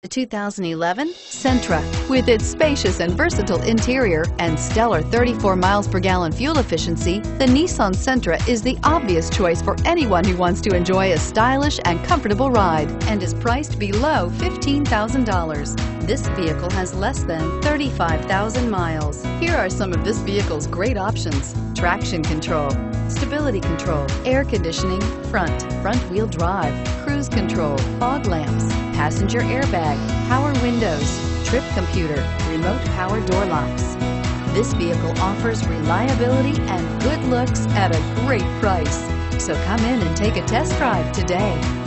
The 2011 Sentra. With its spacious and versatile interior and stellar 34 miles per gallon fuel efficiency, the Nissan Sentra is the obvious choice for anyone who wants to enjoy a stylish and comfortable ride and is priced below $15,000. This vehicle has less than 35,000 miles. Here are some of this vehicle's great options: traction control, stability control, air conditioning, front-wheel drive, cruise control, fog lamps, passenger airbag, power windows, trip computer, remote power door locks. This vehicle offers reliability and good looks at a great price. So come in and take a test drive today.